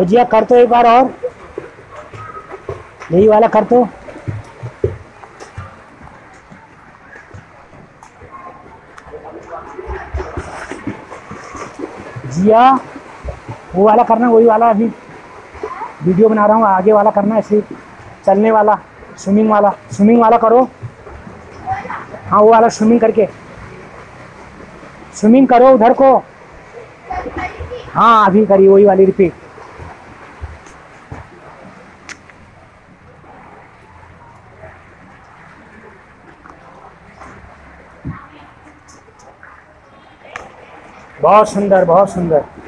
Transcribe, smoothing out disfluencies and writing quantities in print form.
तो जिया कर तो एक बार और, यही वाला कर तो। जिया वो वाला करना, वही वाला अभी वीडियो बना रहा हूँ, आगे वाला करना है, ऐसे चलने वाला, स्विमिंग वाला करो। हाँ वो वाला स्विमिंग करके, स्विमिंग करो उधर को। हाँ अभी करिए वही वाली रिपीट। बहुत सुंदर बहुत सुंदर।